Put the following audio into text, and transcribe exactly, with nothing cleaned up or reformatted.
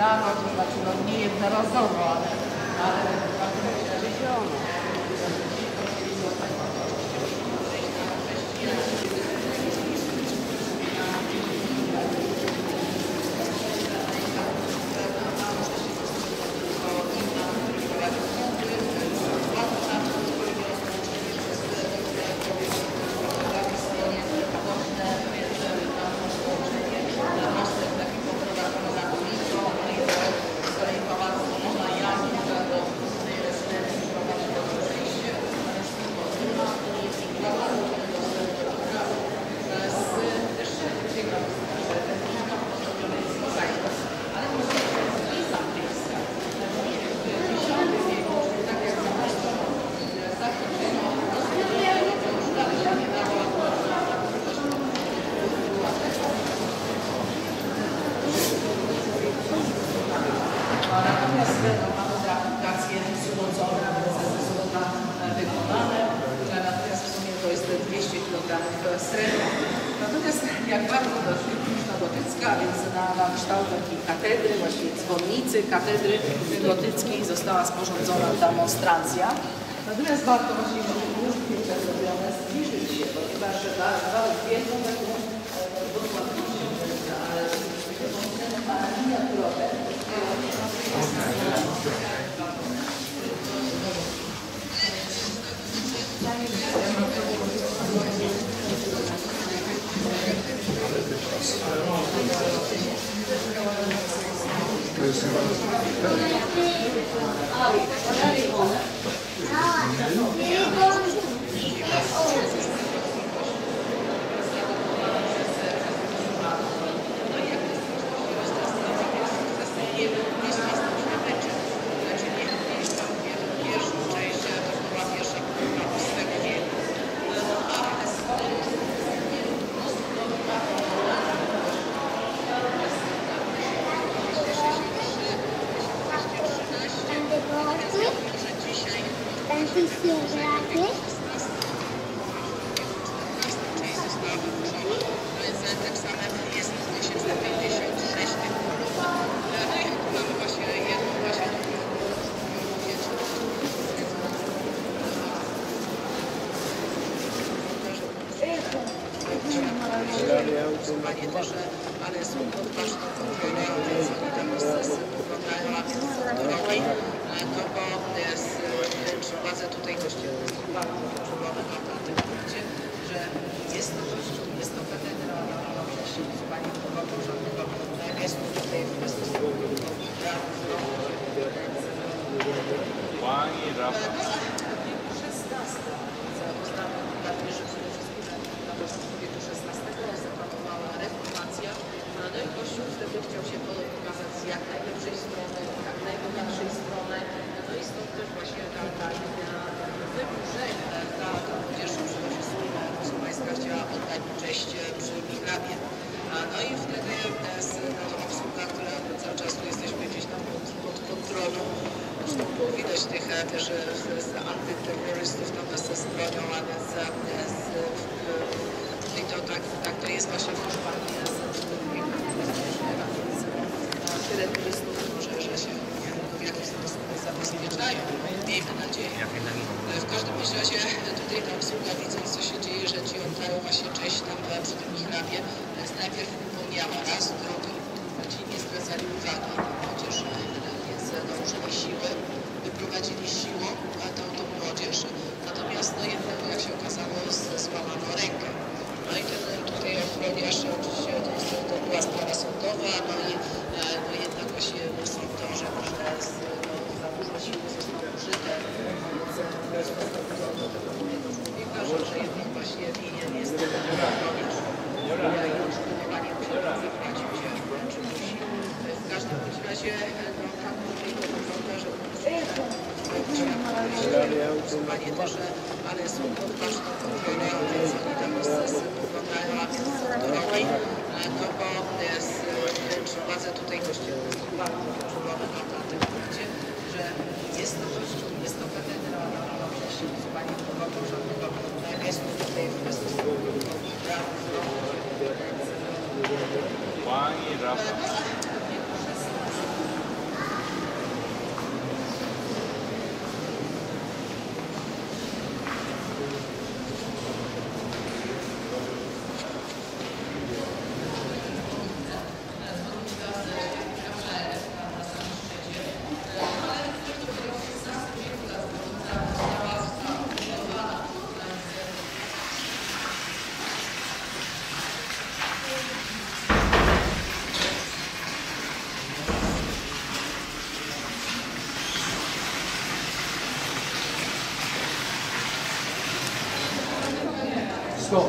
rano, to znaczy no nie jednorazowo, ale, ale bardzo myślę, natomiast no, mamy aplikacje przyłączone, wykonane, natomiast w sumie to jest dwieście kilogramów srebra. Natomiast jak bardzo techniczna gotycka, więc na, na kształt takiej katedry, właściwie dzwonnicy katedry gotyckiej została sporządzona demonstracja. Natomiast warto właśnie już zdjęcia zrobione zbliżyć się, ponieważ nawet wielką taką dokładnością, ale miniaturowe. Też, ale są odważne kontrole, więc oni tam wyglądają aktywnie, no bo wręcz władze tutaj kościelne są bardzo uczulone na tym punkcie, że jest to kościół, jest to katedra, no przecież Pani nie mogą żadnego gestu tutaj w bezpośrednim Pani Rafa. No i Kościół wtedy chciał się pokazać z jak najlepszej strony, jak najbogatszej strony. No i stąd też właśnie ta, ta idea wyburzenia, ta, ta młodzież przede wszystkim, proszę Państwa, chciała oddać cześć przy Michrabie. No i wtedy z no, tą obsługa, która cały czas tu jesteśmy gdzieś tam pod, pod kontrolą. Zresztą było widać tych też z antyterrorystów tam ze bronią, a więc z, i to tak, tak to jest właśnie w Hiszpanii. Tyle turystów może, że się w jakiś sposób zabezpieczają. Miejmy nadzieję. W każdym razie tutaj ta obsługa, widząc co się dzieje, że ci oddają właśnie cześć tam przy tym Michrabie, więc najpierw upomniała raz, drugi, ci nie zwracali uwagi, chociaż więc no, użyli siły, wyprowadzili siłą tą, tą młodzież, natomiast no jednego, jak się okazało, złamano rękę. No i ten tutaj ochroniarz, oczywiście to, to była sprawa sądowa, no i no jednak właśnie sąd dążył, że no, za dużo siły zostało użyte, więc do tego człowieka, że, że jednak właśnie winien jest ochroniarz. I odszkodowanie zapłacił się czy musi. W każdym razie no, tak tutaj to wygląda, że usuwanie też, ale są odważne kontrole, więc oni tam wyglądają aktywnie, no bo wręcz władze tutaj kościelne są bardzo uczulone na tym punkcie, że jest to kościół, jest to katedra, no przecież Pani nie mogą żadnego gestu tutaj w bezpośrednim Pani Rafa. Stop.